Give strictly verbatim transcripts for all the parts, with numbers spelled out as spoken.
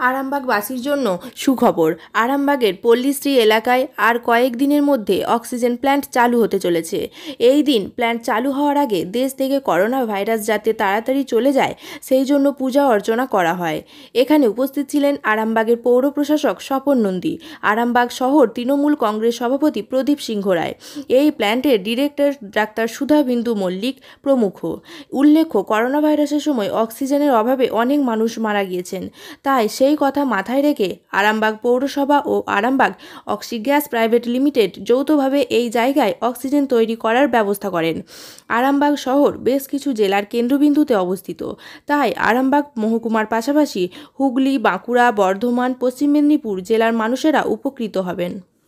আরামবাগবাসীর জন্য সুখবর। আরামবাগের পল্লীশ্রী এলাকায় আর কয়েকদিনের মধ্যে অক্সিজেন প্ল্যান্ট চালু হতে চলেছে। এই দিন প্ল্যান্ট চালু হওয়ার আগে দেশ থেকে করোনা ভাইরাস যাতে তাড়াতাড়ি চলে যায় সেই জন্য পূজা অর্চনা করা হয়। এখানে উপস্থিত ছিলেন আরামবাগের পৌর প্রশাসক স্বপন নন্দী, আরামবাগ শহর তৃণমূল কংগ্রেস সভাপতি প্রদীপ সিংহ রায়, এই প্ল্যান্টের ডিরেক্টর ডাক্তার সুধা বিন্দু মল্লিক প্রমুখ। উল্লেখ্য, করোনা ভাইরাসের সময় অক্সিজেনের অভাবে অনেক মানুষ মারা গিয়েছেন। তাই সেই কথা মাথায় রেখে আরামবাগ পৌরসভা ও আরামবাগ অক্সিগ্যাস প্রাইভেট লিমিটেড যৌথভাবে এই জায়গায় অক্সিজেন তৈরি করার ব্যবস্থা করেন। আরামবাগ শহর বেশ কিছু জেলার কেন্দ্রবিন্দুতে অবস্থিত, তাই আরামবাগ মহকুমার পাশাপাশি হুগলি, বাঁকুড়া, বর্ধমান, পশ্চিম মেদিনীপুর জেলার মানুষেরা উপকৃত হবেন।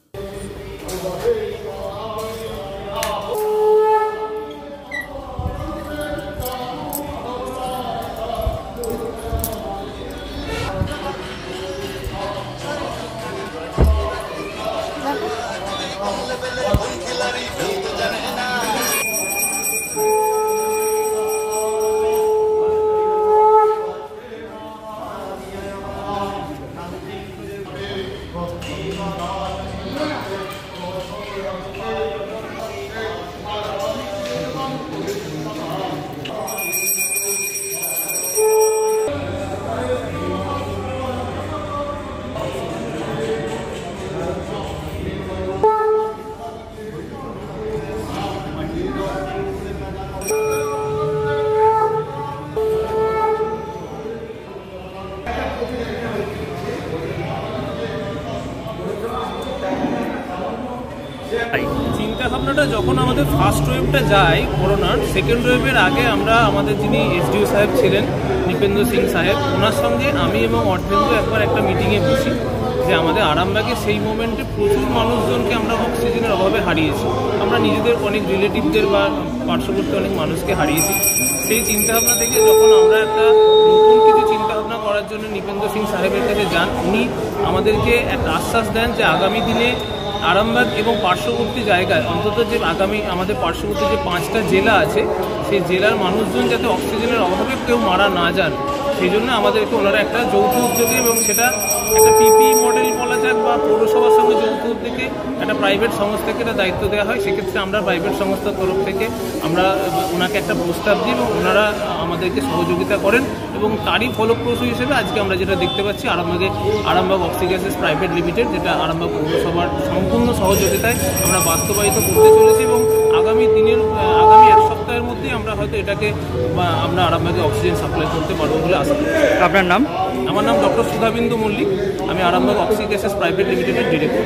চিন্তা ভাবনাটা যখন আমাদের ফার্স্ট ওয়েভটা যায় করোনার, সেকেন্ড ওয়েভের আগে আমরা আমাদের যিনি এসডিও সাহেব ছিলেন নিপেন্দ্র সিং সাহেব, ওনার সঙ্গে আমি এবং অর্ধেন্দ্র একবার একটা মিটিংয়ে বসি যে আমাদের আরামবাগে সেই মোমেন্টে প্রচুর মানুষজনকে আমরা অক্সিজেনের অভাবে হারিয়েছি। আমরা নিজেদের অনেক রিলেটিভদের বা পার্শ্ববর্তী অনেক মানুষকে হারিয়েছি। সেই চিন্তাভাবনা থেকে যখন আমরা একটা নতুন কিছু চিন্তাভাবনা করার জন্য নিপেন্দ্র সিং সাহেবের কাছে যান, উনি আমাদেরকে একটা আশ্বাস দেন যে আগামী দিনে আরামবাগ এবং পার্শ্ববর্তী জায়গায় অন্তত যে আগামী আমাদের পার্শ্ববর্তী যে পাঁচটা জেলা আছে সেই জেলার মানুষজন যাতে অক্সিজেনের অভাবে কেউ মারা না যান, সেই জন্য আমাদেরকে ওনারা একটা যৌথ উদ্যোগে এবং সেটা একটা পিপি মডেল বলা যাক বা পৌরসভার সঙ্গে যৌথ উদ্যোগে একটা প্রাইভেট সংস্থাকে একটা দায়িত্ব দেওয়া হয়। সেক্ষেত্রে আমরা প্রাইভেট সংস্থার তরফ থেকে আমরা ওনাকে একটা প্রস্তাব দিই এবং ওনারা আমাদেরকে সহযোগিতা করেন এবং তারই ফলপ্রসূ হিসেবে আজকে আমরা যেটা দেখতে পাচ্ছি আরামবাগে আরামবাগ অক্সিগ্যাসেস প্রাইভেট লিমিটেড, যেটা আরামবাগ পৌরসভার সম্পূর্ণ সহযোগিতায় আমরা বাস্তবায়িত করতে চলেছি এবং আগামী দিনের আগামী এক সপ্তাহের মধ্যেই আমরা হয়তো এটাকে আমরা আরামবাগে অক্সিজেন সাপ্লাই করতে পারবো বলে আশা করি। আপনার নাম? আমার নাম ডক্টর সুধাবিন্দু মল্লিক, আমি আরামবাগ অক্সিগ্যাসেস প্রাইভেট লিমিটেডের ডিরেক্টর।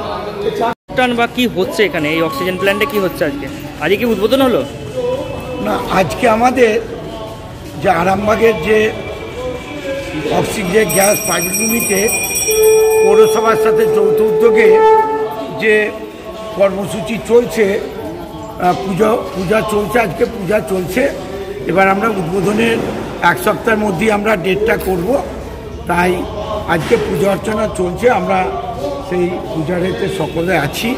বা কি হচ্ছে এখানে এই অক্সিজেন প্ল্যান্টে কি হচ্ছে আজকে? আজকে কি উদ্বোধন হলো? না, আজকে আমাদের যে আরামবাগের যে অক্সিজেন গ্যাস প্রাইভেট লিমিটেড পৌরসভার সাথে যৌথ উদ্যোগে যে কর্মসূচি চলছে, পুজো পূজা চলছে, আজকে পূজা চলছে। এবার আমরা উদ্বোধনের এক সপ্তাহের মধ্যেই আমরা ডেটটা করব, তাই আজকে পূজা অর্চনা চলছে। আমরা সেই পূজারেতে সকলে আছি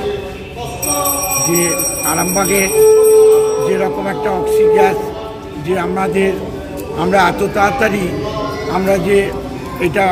যে আরামবাগে যেরকম একটা অক্সিগ্যাস যে আমাদের আমরা এত তাড়াতাড়ি আমরা যে এটা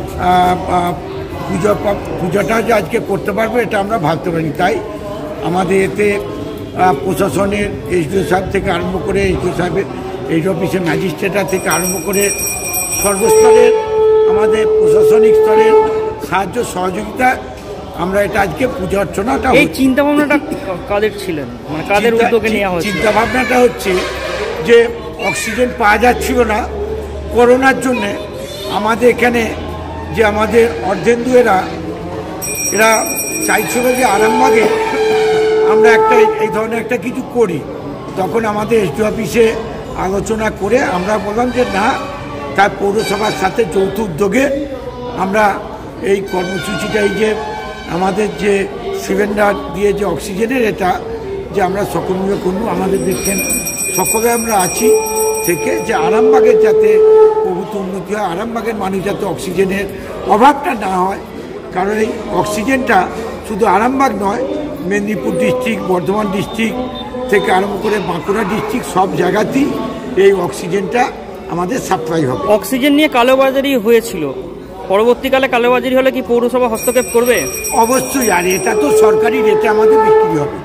পূজা পূজাটা যে আজকে করতে পারবো এটা আমরা ভাবতে পারিনি। তাই আমাদের এতে প্রশাসনের এসডিও সাহেব থেকে আরম্ভ করে এসডিও সাহেবের এই অফিসের ম্যাজিস্ট্রেটার থেকে আরম্ভ করে সর্বস্তরের আমাদের প্রশাসনিক স্তরের সাহায্য সহযোগিতা আমরা এটা আজকে পূজা অর্চনাটা। এই চিন্তা ভাবনাটা কাদের ছিলেন, মানে কাদের উদ্যোগে নেওয়া হয়েছে? চিন্তা ভাবনাটা হচ্ছে যে অক্সিজেন পাওয়া যাচ্ছিল না করোনার জন্যে, আমাদের এখানে যে আমাদের অর্ধেন্দু এরা এরা চাইছিল যে আরামবাগে আমরা একটা এই ধরনের একটা কিছু করি। তখন আমাদের এসডি অফিসে আলোচনা করে আমরা বললাম যে না, তার পৌরসভার সাথে যৌথ উদ্যোগে আমরা এই কর্মসূচিটা এই যে আমাদের যে সিলিন্ডার দিয়ে যে অক্সিজেনের এটা যে আমরা সকল মিলে করবো। আমাদের দেখছেন সকলে আমরা আছি থেকে যে আরামবাগের যাতে প্রভূত উন্নতি হয়, আরামবাগের মানুষ যাতে অক্সিজেনের অভাবটা না হয়। কারণ এই অক্সিজেনটা শুধু আরামবাগ নয়, মেদিনীপুর ডিস্ট্রিক্ট, বর্ধমান ডিস্ট্রিক্ট থেকে আরম্ভ করে বাঁকুড়া ডিস্ট্রিক্ট সব জায়গাতেই এই অক্সিজেনটা আমাদের সাপ্লাই হবে। অক্সিজেন নিয়ে কালোবাজারি হয়েছিল, পরবর্তীকালে কালোবাজারি হলে কি পৌরসভা হস্তক্ষেপ করবে? অবশ্যই, আর এটা তো সরকারি রেটে আমাদের বিক্রি হবে।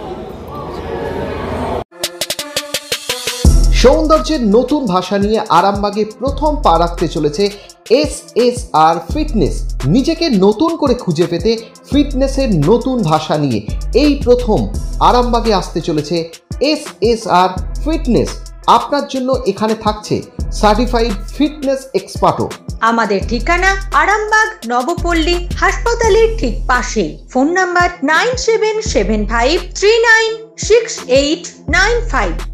সৌন্দর্যের নতুন ভাষা নিয়ে আরামবাগে প্রথম পা রাখতে চলেছে এস এস আর ফিটনেস। নিজেকে নতুন করে খুঁজে পেতে ফিটনেসের নতুন ভাষা নিয়ে এই প্রথম আরামবাগে আসতে চলেছে এস এস আর ফিটনেস। আপনার জন্য এখানে থাকছে সার্টিফাইড ফিটনেস এক্সপার্টও। আমাদের ঠিকানা আরামবাগ নবপল্লী হাসপাতালের ঠিক পাশে। Phone number nine seven seven five three nine six eight nine five.